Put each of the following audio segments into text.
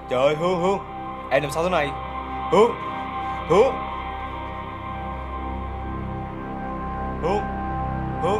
Trời ơi, Hương, Hương, em làm sao thế này? Hương, Hương, Hương, Hương.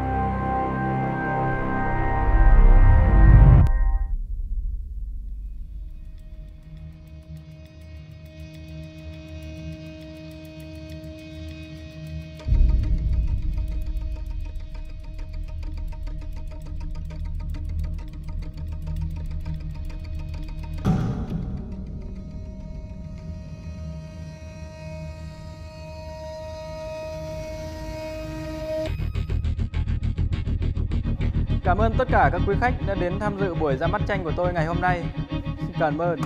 Cảm ơn tất cả các quý khách đã đến tham dự buổi ra mắt tranh của tôi ngày hôm nay. Xin cảm ơn.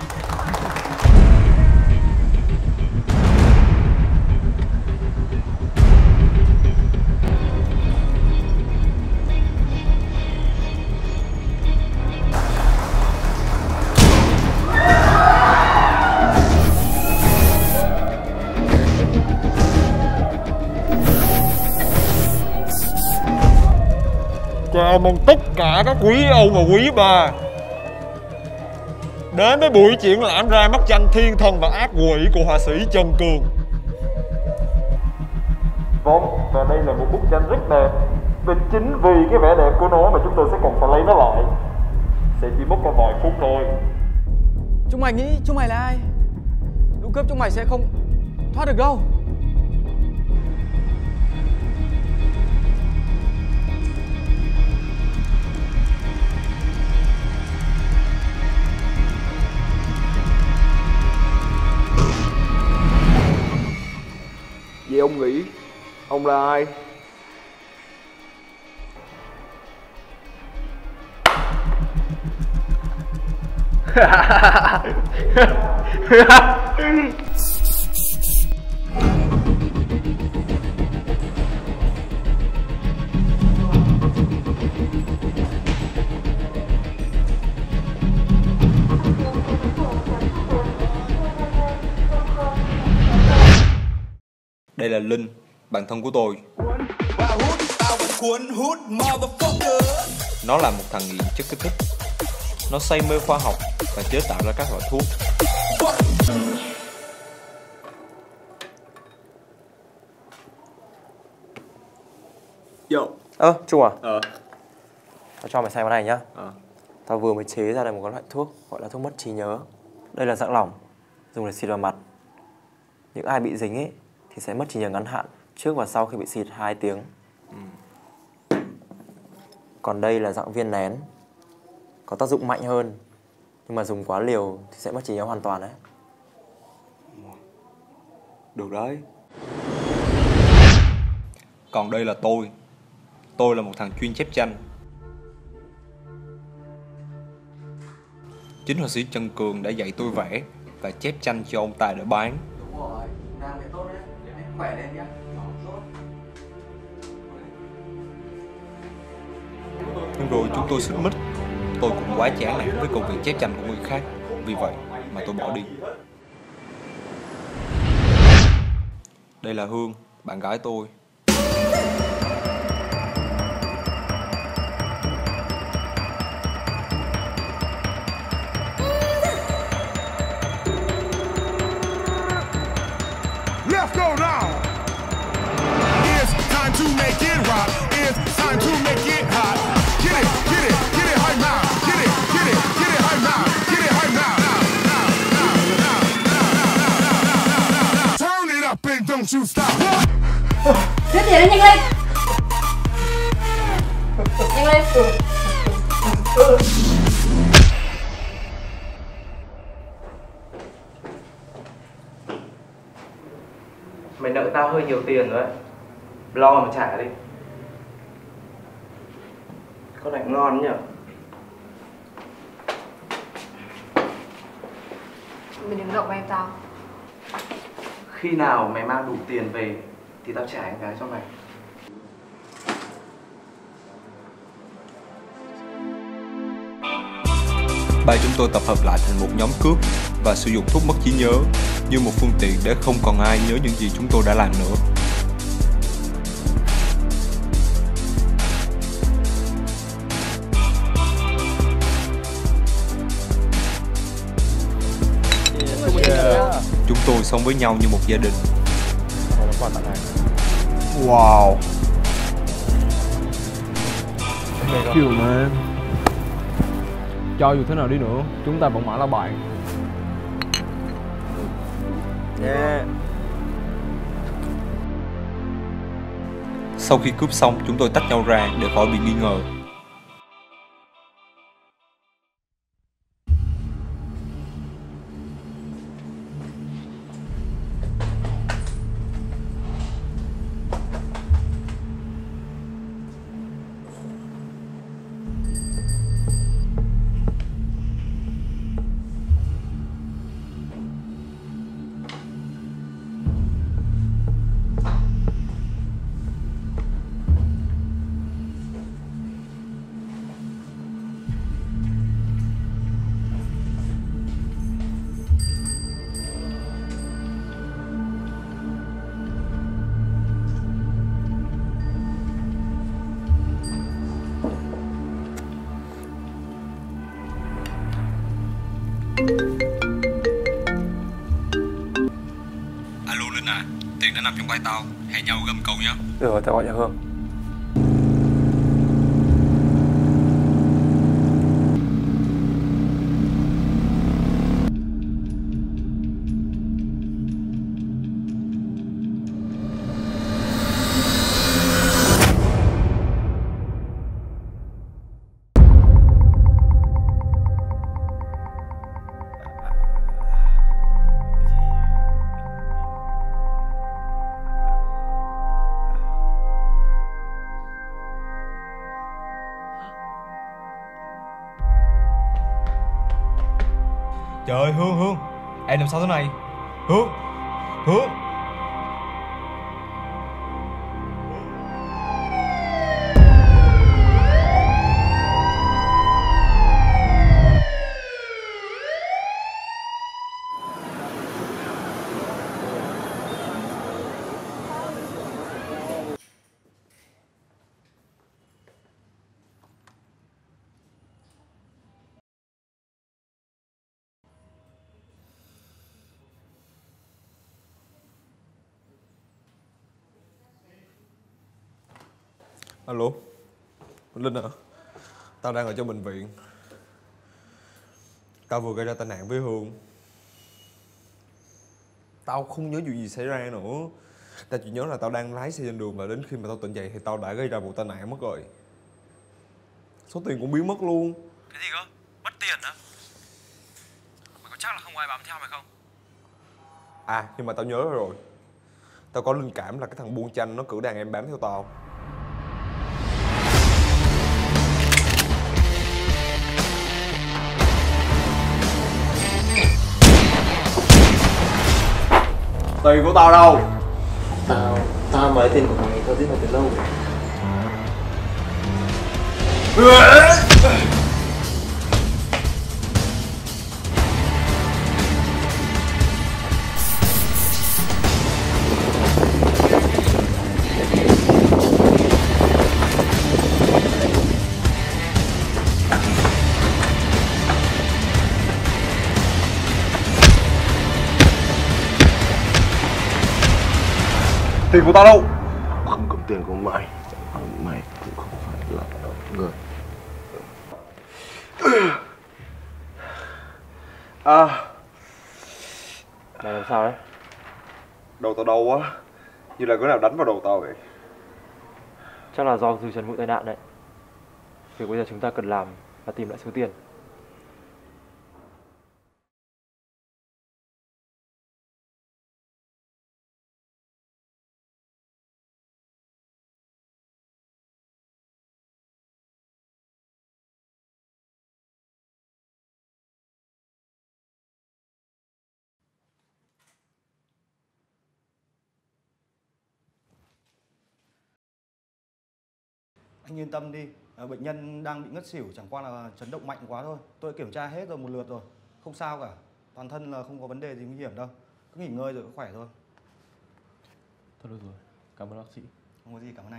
Chào mừng tất cả các quý ông và quý bà đến với buổi triển lãm ra mắt tranh Thiên Thần và Ác Quỷ của họa sĩ Trần Cường. Vâng, và đây là một bức tranh rất đẹp. Và chính vì cái vẻ đẹp của nó mà chúng tôi sẽ cần phải lấy nó lại. Sẽ chỉ mất có vài phút thôi. Chúng mày nghĩ chúng mày là ai? Lũ cướp chúng mày sẽ không thoát được đâu. Vậy ông nghĩ ông là ai? Đây là Linh, bạn thân của tôi. Nó là một thằng nghiện chất kích thích. Nó say mê khoa học và chế tạo ra các loại thuốc. Trung à? Tao cho mày xem cái này nhá. Tao vừa mới chế ra được một cái loại thuốc gọi là thuốc mất trí nhớ. Đây là dạng lỏng, dùng để xịt vào mặt. Những ai bị dính ấy thì sẽ mất trí nhớ ngắn hạn trước và sau khi bị xịt 2 tiếng. Còn đây là dạng viên nén, có tác dụng mạnh hơn, nhưng mà dùng quá liều thì sẽ mất trí nhớ hoàn toàn đấy. Được đấy. Còn đây là tôi. Tôi là một thằng chuyên chép tranh. Chính họa sĩ Trần Cường đã dạy tôi vẽ và chép tranh cho ông ta để bán. Đúng rồi, làm cái tốt đấy, để anh khỏe lên nhá. Nhưng rồi chúng tôi xích mích. Tôi cũng quá chán nản với công việc chép tranh của người khác. Vì vậy mà tôi bỏ đi. Đây là Hương, bạn gái tôi. Let's go now. It's time to make it rock. It's time to make it hot. Get it, get it, get it high now. Get it, get it, get it high now. Get it high now. Turn it up and don't you stop. Viết gì đấy, nhanh lên. Nhanh lên. Mày nợ tao hơi nhiều tiền rồi đấy. Lo mà trả đi. Con này ngon nhỉ? Mày đừng động vào em tao. Khi nào mày mang đủ tiền về thì tao trả em cái cho mày. Ba chúng tôi tập hợp lại thành một nhóm cướp và sử dụng thuốc mất trí nhớ như một phương tiện để không còn ai nhớ những gì chúng tôi đã làm nữa. Chúng tôi sống với nhau như một gia đình. Món quà tặng này. Wow. Chiều mà. Cho dù thế nào đi nữa, chúng ta vẫn mãi là bạn. Yeah. Sau khi cướp xong, chúng tôi tách nhau ra để khỏi bị nghi ngờ. Alo Linh à, tiền đã nằm trong tay tao, hẹn nhau gầm cầu nhé. Được rồi, tao gọi cho Hương. Trời ơi, Hương, em làm sao thế này? Hương. Alo, Linh à, tao đang ở trong bệnh viện. Tao vừa gây ra tai nạn với Hương. Tao không nhớ chuyện gì xảy ra nữa. Tao chỉ nhớ là tao đang lái xe trên đường và đến khi mà tao tỉnh dậy thì tao đã gây ra vụ tai nạn mất rồi. Số tiền cũng biến mất luôn. Cái gì cơ? Mất tiền á? Mày có chắc là không ai bám theo mày không? À, nhưng mà tao nhớ rồi. Tao có linh cảm là cái thằng buôn chanh nó cử đàn em bám theo tao. Tiền của tao đâu? Tao mới tiền của mày, tao giết mày từ lâu rồi. Tiền của tao đâu? Không cầm tiền của mày, mày cũng không phải là người. Mày làm sao đấy? Đầu tao đau quá. Như là cái nào đánh vào đầu tao vậy. Chắc là do dư chấn vụ tai nạn đấy. Việc bây giờ chúng ta cần làm là tìm lại số tiền. Anh yên tâm đi, bệnh nhân đang bị ngất xỉu, chẳng qua là chấn động mạnh quá thôi. Tôi kiểm tra hết rồi một lượt rồi, không sao cả. Toàn thân là không có vấn đề gì nguy hiểm đâu. Cứ nghỉ ngơi rồi cứ khỏe thôi. Thôi được rồi, cảm ơn bác sĩ. Không có gì, cảm ơn anh.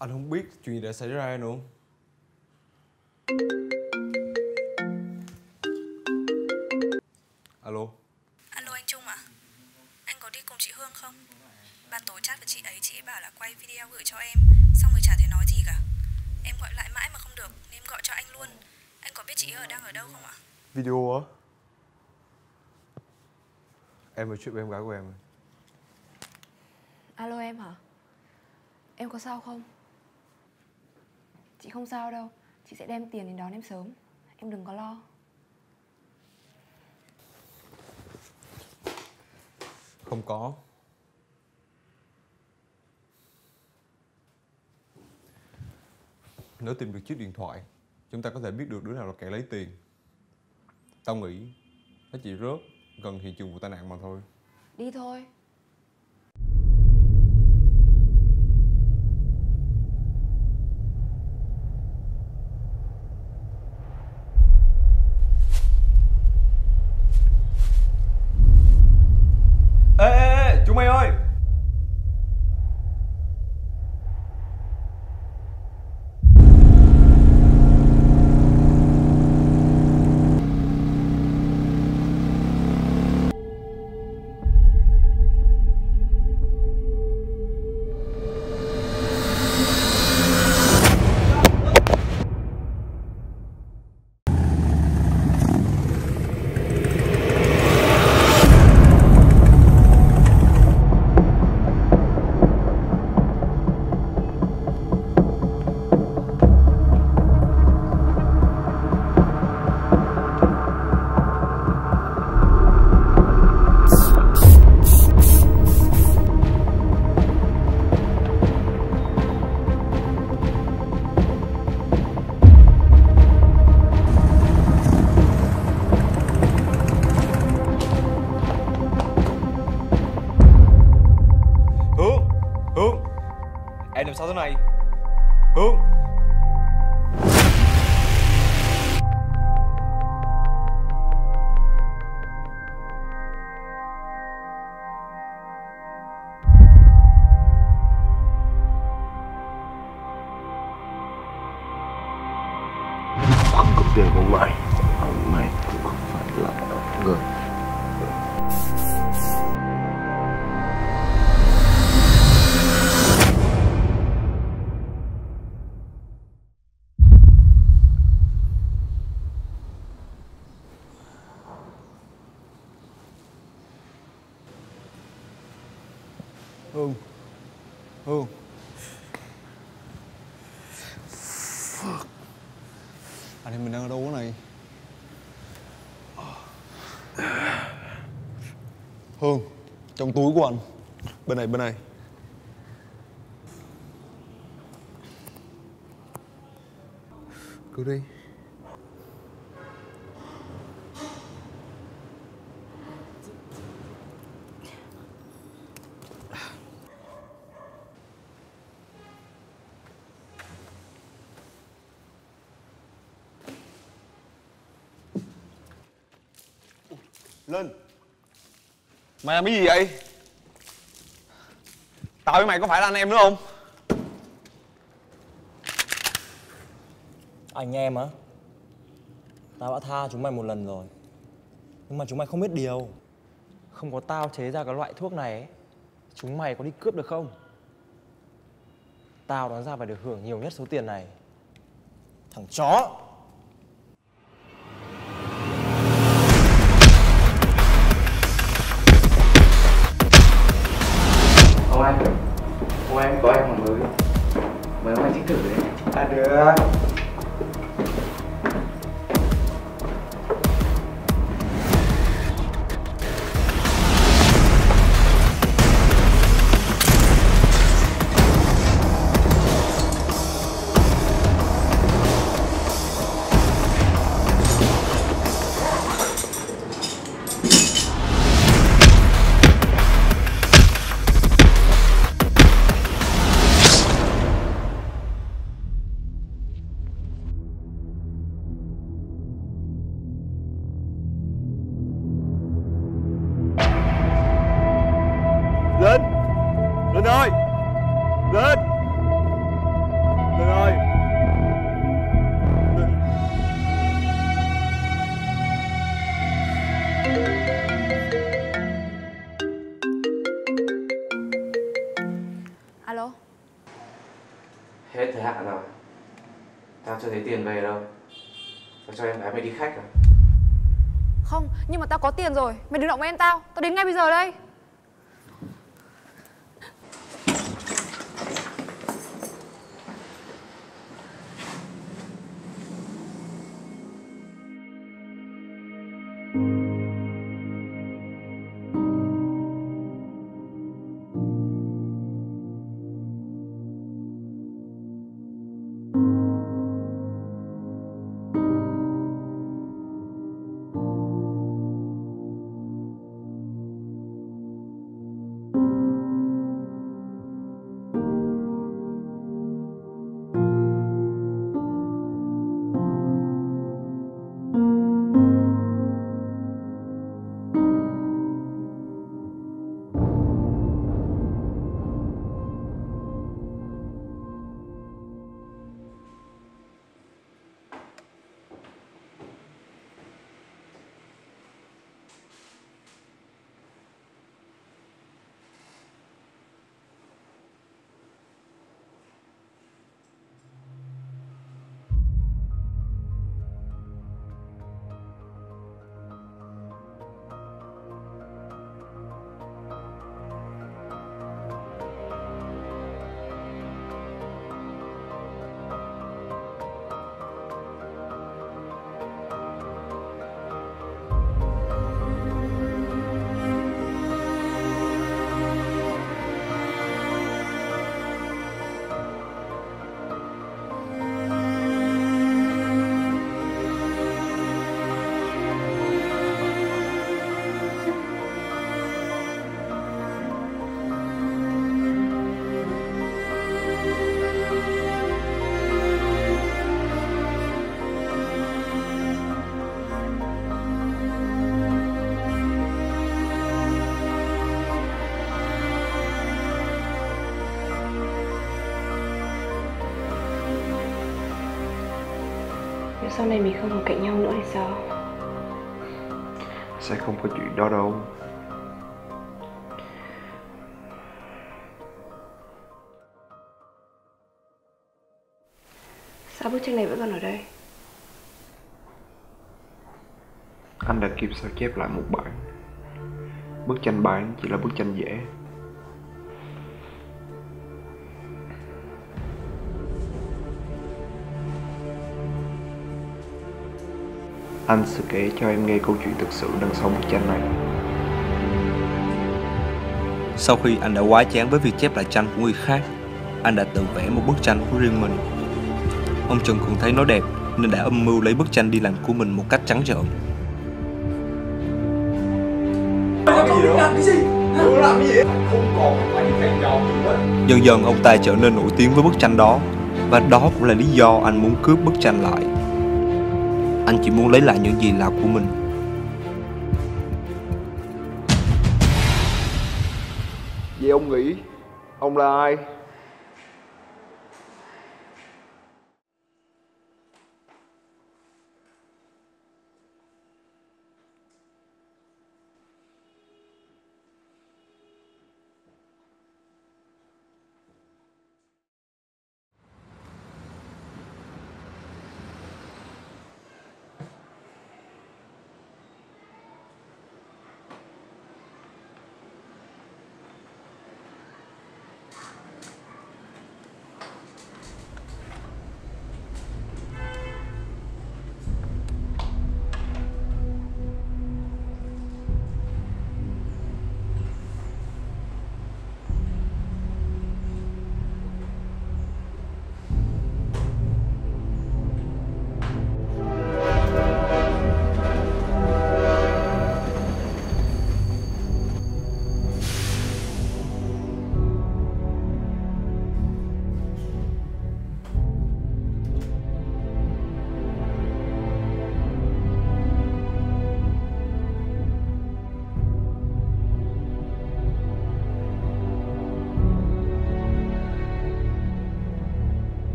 Anh không biết chuyện gì đã xảy ra nữa. Alo. Alo anh Trung ạ. Anh có đi cùng chị Hương không? Ban tối chat với chị ấy bảo là quay video gửi cho em, xong rồi chả thấy nói gì cả. Em gọi lại mãi mà không được nên em gọi cho anh luôn. Anh có biết chị ấy đang ở đâu không ạ? Video á? Em nói chuyện với em gái của em. Alo em hả? Em có sao không? Chị không sao đâu. Chị sẽ đem tiền đến đón em sớm. Em đừng có lo. Không có. Nếu tìm được chiếc điện thoại, chúng ta có thể biết được đứa nào là kẻ lấy tiền. Tao nghĩ nó chỉ rớt gần hiện trường vụ tai nạn mà thôi. Đi thôi. Ê, chúng mày ơi! Em làm sao thế này? Hương! Không có tiền của mày, mày cũng không phải là người. Hương. Hương. Anh em mình đang ở đâu cái này? Hương, trong túi của anh. Bên này, bên này. Cứ đi. Linh, mày làm cái gì vậy? Tao với mày có phải là anh em nữa không? Anh em á? Tao đã tha chúng mày một lần rồi. Nhưng mà chúng mày không biết điều. Không có tao chế ra cái loại thuốc này ấy, chúng mày có đi cướp được không? Tao đoán ra phải được hưởng nhiều nhất số tiền này. Thằng chó! Ông anh có em còn mới. Mời ông anh chích thử đấy. À được. Linh! Linh ơi! Linh! Tao cho em gái mày đi khách à? Không, nhưng mà tao có tiền rồi. Mày đừng động với em tao. Tao đến ngay bây giờ đây. Nếu sau này mình không ở cạnh nhau nữa thì sao? Sẽ không có chuyện đó đâu. Sao bức tranh này vẫn còn ở đây? Anh đã kịp sao chép lại một bản. Bức tranh bản chỉ là bức tranh vẽ. Anh sẽ kể cho em nghe câu chuyện thực sự đằng sau bức tranh này. Sau khi anh đã quá chán với việc chép lại tranh của người khác, anh đã tự vẽ một bức tranh của riêng mình. Ông Trần cũng thấy nó đẹp nên đã âm mưu lấy bức tranh đi làm của mình một cách trắng trợn. Dần dần ông ta trở nên nổi tiếng với bức tranh đó, và đó cũng là lý do anh muốn cướp bức tranh lại. Anh chỉ muốn lấy lại những gì là của mình. Vậy ông nghĩ ông là ai?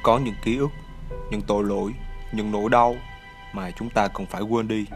Có những ký ức, những tội lỗi, những nỗi đau mà chúng ta cần phải quên đi.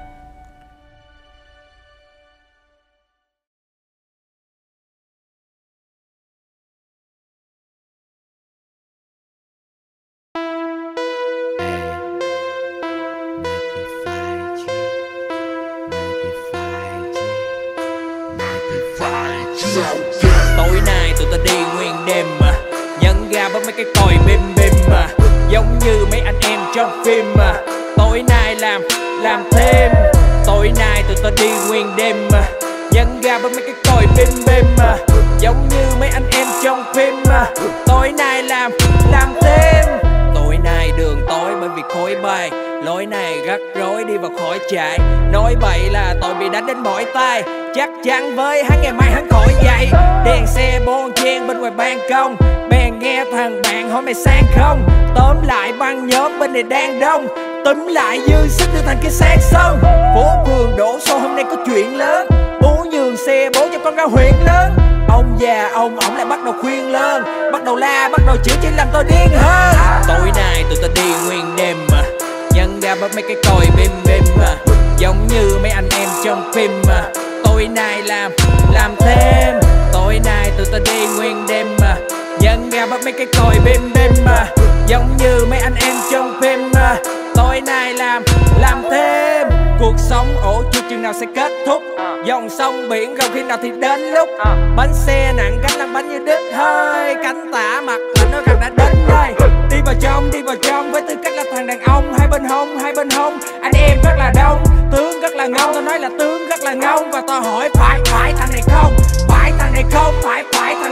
Tối nay tụi ta đi nguyên đêm mà nhấn ga bấm mấy cái còi bim bim mà giống như mấy anh em trong phim mà. Tối nay làm thêm. Tối nay tụi ta đi nguyên đêm mà nhấn ga bấm mấy cái còi bim bim mà giống như mấy anh em trong phim mà. Tối nay làm thêm. Tối nay đường tối bởi vì khói bay. Lối này rắc rối đi vào khỏi chạy. Nói bậy là tội bị đánh đến mỏi tay. Chắc chắn với hắn ngày mai hắn khỏi dậy. Đèn xe bon chen bên ngoài ban công. Bèn nghe thằng bạn hỏi mày sáng không. Tóm lại băng nhóm bên này đang đông. Túm lại dư sức đưa thành cái xác xong. Phố phường đổ xô hôm nay có chuyện lớn. Bố nhường xe bố cho con ra huyện lớn. Ông già ông ổng lại bắt đầu khuyên lớn. Bắt đầu la bắt đầu chửi chỉ làm tôi điên hơn. Tối nay tụi ta đi nguyên đêm mà nhân ra bấm mấy cái còi bim bim mà giống như mấy anh em trong phim mà. Tối nay làm thêm. Tối nay tụi ta đi nguyên đêm mà nhân ra bấm mấy cái còi bim bim mà giống như mấy anh em trong phim mà. Tối nay làm thêm. Cuộc sống ổ chuột chừng nào sẽ kết thúc. Dòng sông biển rồi khi nào thì đến lúc. Bánh xe nặng gánh lăn bánh như đứt hơi. Cánh tả mặt lạnh nói rằng đã đến nơi. Đi vào trong với tư cách là thằng đàn ông. Hai bên hông anh em rất là đông. Tướng rất là ngông, tao nói là tướng rất là ngông. Và tao hỏi phải thằng này không. Phải thằng này không, phải thằng